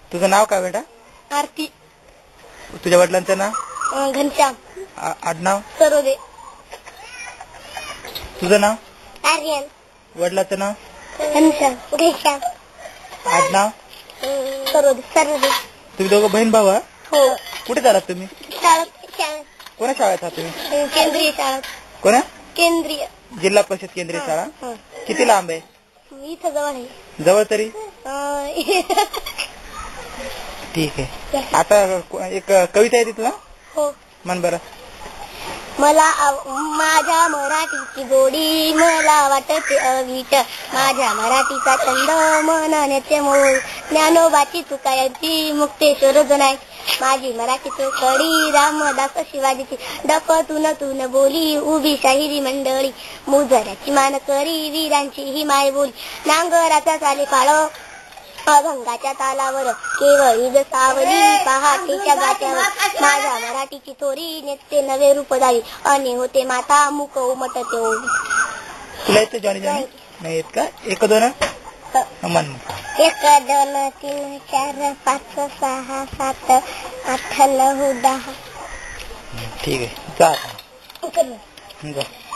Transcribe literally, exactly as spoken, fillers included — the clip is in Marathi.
तुझं नाव काय बेटा? आरती. तुझ्या वडिलांचं नाव? घनश्याम. आडनाव? सरोदे. तुझं नाव? आर्यन. वडिलांचं नाव? घनश्याम. घनश्याम. आडनाव? सरोदे. सरोदे. तुम्ही दोघं बहीण भाऊ? हो. कुठे चालात तुम्ही? शाळेत. कोणा शाळेत आहात तुम्ही? केंद्रीय शाळा. कोणा? केंद्रीय जिल्हा परिषद केंद्रीय शाळा. किती लांब आहे? इथं जवळ आहे. जवळ तरी? ठीक आहे. आता एक कविता आहे तिथला? हो. म्हण बरं. मला माझ्या मराठीची गोडी मला वाटते अवीट, माझ्या मराठीचा छंद मनण्याचे मोल, ज्ञानोबाची तुकायची मुक्तेश्वर जनाय, माझी मराठी चोखडी रामदास शिवाजीची, डफतून तून बोली उभी शाहिरी मंडळी, मुजऱ्याची मान करी वीरांची ही माय बोली, नांगराचा चाले काळ अभंगाच्या तालावर केवळी ग सावली पहाटेच्या गात्यावर, माझ्या मराठीची थोरी नेते नवे रूप झाली, अने होते माता मुक उमटते ओवी. तुला येतं जॉनी जॉनी? नाही येत का? एक दोन म्हण. एक दोन तीन चार पाच सहा सात आठ नऊ दहा. ठीक आहे. जा.